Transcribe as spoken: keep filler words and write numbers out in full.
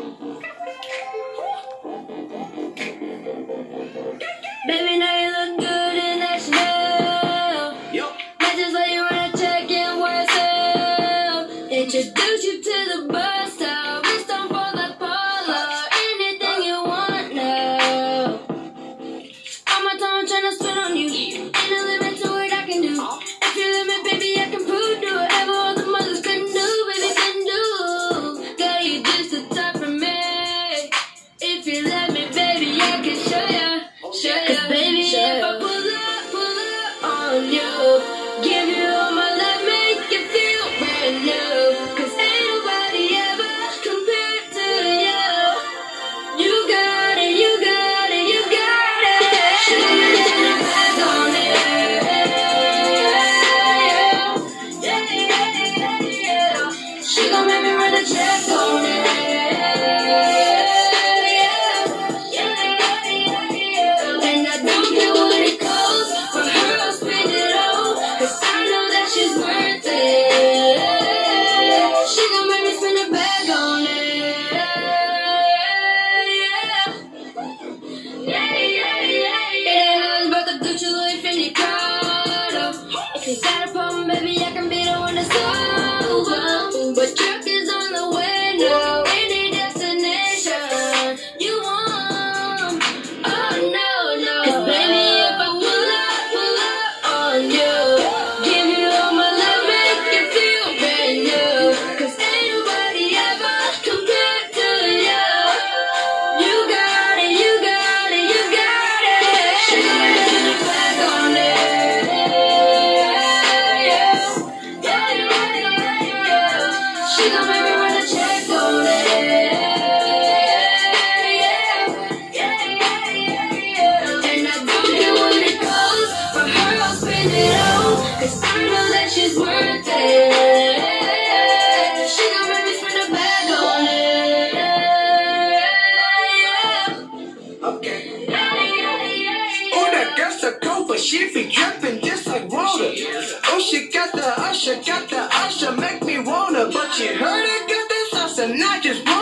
Baby, now you look good in that Chanel. Yep. Matches like you wanna check in yourself. Introduce you to the bus stop. Wrist on for the parlor. Anything you want now. On my tongue tryna spit on you. Ain't no limit to what I can do. If you let me, baby, I can prove to whatever all the mothers couldn't do, baby, can do. Girl, you just the type for me. If you let me, baby, I can show ya. Show ya. Cause baby, if I pull up, pull up on you, give you all my love, make you feel brand new. Cause ain't nobody ever compared to you. You got it, you got it, you got it. She gon' make me spend a bag on it. Yeah, yeah, yeah, yeah. She gon' make me run a check on it. And I don't care what it costs, for her I'll spend it all. Cause I know that she's worth it. She gon' make me spend a bag on it. Yeah, yeah, yeah, yeah. It ain't always about the Gucci, Louis, Fendi, Prada. If you got a problem, baby, I can be the one to solve them. But truck is on the way now. Any destination you want. Oh no, no. Cause baby, if I pull up, pull up on you, give you all my love, make you feel brand new. Cause ain't nobody ever compared to you. You got it, you got it, you got it. She gon' make me spend a bag on it. Yeah, yeah, yeah, yeah. She gon' make me run a check on it. And I don't care what it costs, for her I'll spend it all. Cause I know that she's worth it. She gon' make me spend a bag on it. Yeah. Okay. Yeah, yeah, yeah, Oh, yeah. that girl's a cold, but she be dripping just like water. Oh, she got the usher, got the usher, make me wanna. But she heard it got this sauce, and I just want